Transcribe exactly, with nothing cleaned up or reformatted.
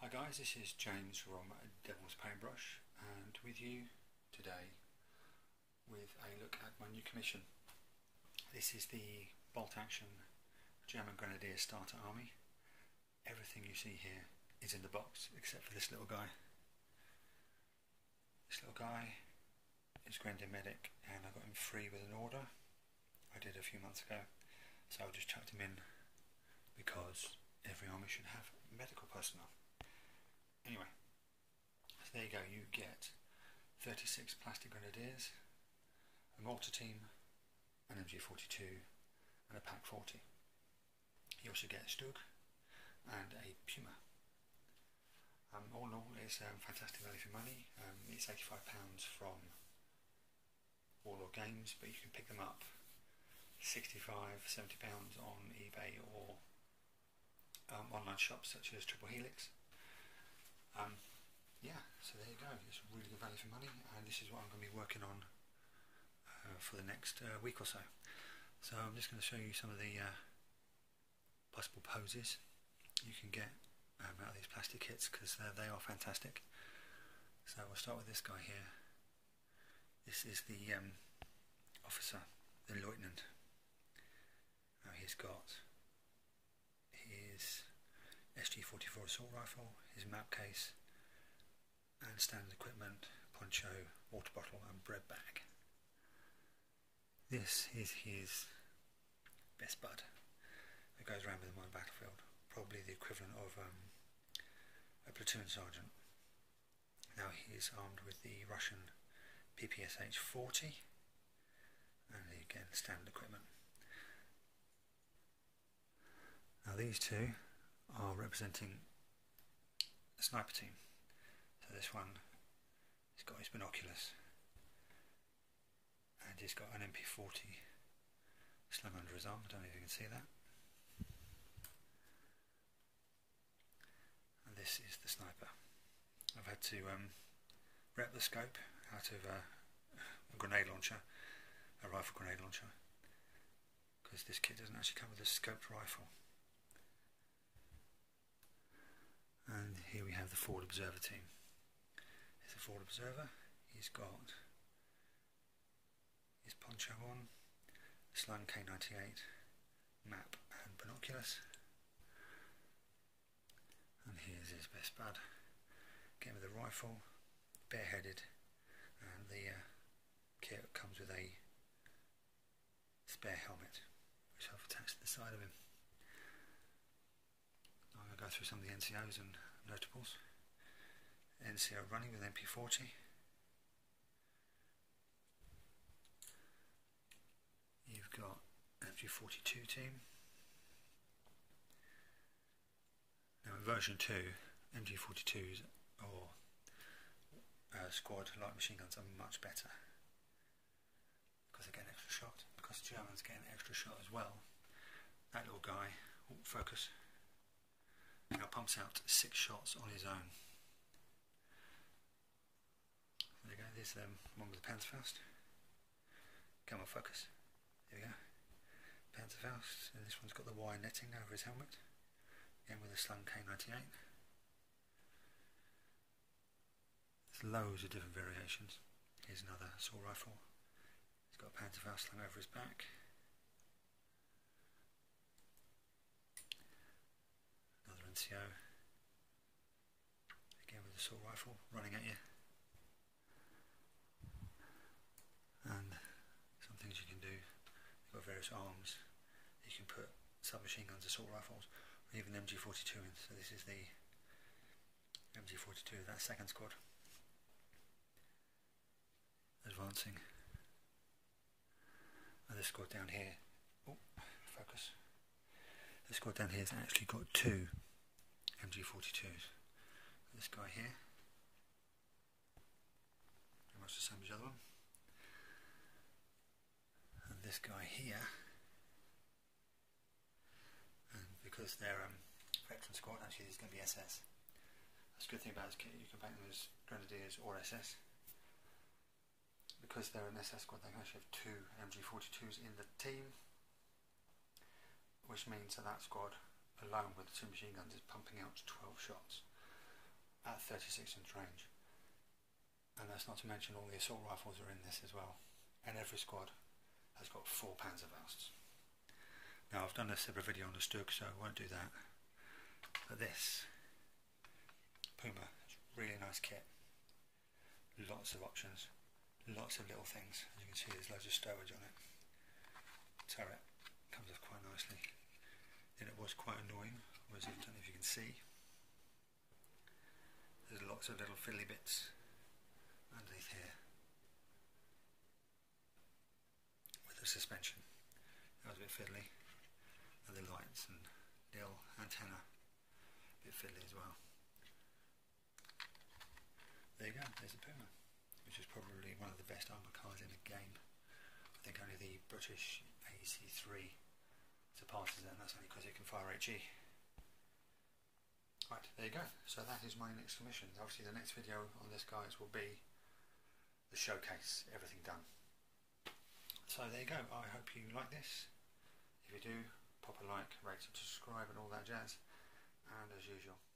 Hi guys, this is James from Devil's Paintbrush, and with you today with a look at my new commission. This is the bolt action German Grenadier Starter Army. Everything you see here is in the box except for this little guy. This little guy is Grenadier Medic, and I got him free with an order I did a few months ago, so I just chucked him in because every army should have medical personnel. Anyway, so there you go, you get thirty-six plastic grenadiers, a mortar team, an M G forty-two and a Pak forty. You also get a Stug and a Puma. Um, all in all, it's um, fantastic value for money. Um, it's eighty-five pounds from Warlord Games, but you can pick them up sixty-five, seventy pounds on eBay or um, online shops such as Triple Helix. Um, yeah, so there you go, it's really good value for money, and this is what I'm going to be working on uh, for the next uh, week or so. So I'm just going to show you some of the uh, possible poses you can get um, out of these plastic kits, because uh, they are fantastic. So we'll start with this guy here. This is the um, officer, the lieutenant. Now he's got his S G forty-four assault rifle, his map case, and standard equipment, poncho, water bottle and bread bag. This is his best bud that goes around with him on the battlefield, probably the equivalent of um, a platoon sergeant. Now he is armed with the Russian P P S H forty, and again standard equipment. Now these two are representing a sniper team. So this one, he's got his binoculars and he's got an M P forty slung under his arm. I don't know if you can see that. And this is the sniper. I've had to um, rep the scope out of a, a grenade launcher, a rifle grenade launcher, because this kit doesn't actually come with a scoped rifle. And here we have the forward observer team. Here's the forward observer. He's got his poncho on, slung K ninety-eight, map and binoculars. And here's his best bud. Again with a rifle, bareheaded, and the uh, kit comes with a spare helmet, which I've attached to the side of him. I'm going to go through some of the N C Os and notables. N C O running with M P forty. You've got M G forty-two team. Now in version two, M G forty-twos or uh, squad light machine guns are much better because they get an extra shot. Because the Germans get an extra shot as well. That little guy, oh, focus. Now pumps out six shots on his own. There you go, there's the um, one with the Panzerfaust. Come on, focus. There we go. Panzerfaust, and this one's got the wire netting over his helmet. Again with a slung K ninety-eight. There's loads of different variations. Here's another assault rifle. He's got a Panzerfaust slung over his back. N C O, again with the assault rifle running at you. And some things you can do, you've got various arms, you can put submachine guns, assault rifles, or even M G forty-two in. So this is the M G forty-two, that second squad. Advancing. And this squad down here, oh, focus. This squad down here has actually got two M G forty-twos. This guy here, very much the same as the other one, and this guy here. And because they're um, veteran squad, actually there's going to be S S. That's a good thing about this kit, you can paint them as Grenadiers or S S. Because they're an S S squad, they can actually have two M G forty-twos in the team, which means that that squad alone with the two machine guns is pumping out twelve shots. at thirty-six inch range. And that's not to mention all the assault rifles are in this as well. And every squad has got four Panzerfausts. Now I've done a separate video on the Stug, so I won't do that. But this Puma is a really nice kit. Lots of options, lots of little things. As you can see, there's loads of stowage on it. Turret comes off quite nicely. And it was quite annoying, was it? I don't know if you can see. There's lots of little fiddly bits underneath here with the suspension. That was a bit fiddly. And the lights and little antenna, a bit fiddly as well. There you go, there's the Puma, which is probably one of the best armoured cars in the game. I think only the British A C three surpasses it, and that's only because it can fire H E. Right, there you go. So that is my next commission. Obviously the next video on this, guys, will be the showcase, everything done. So there you go, I hope you like this. If you do, pop a like, rate, subscribe and all that jazz. And as usual,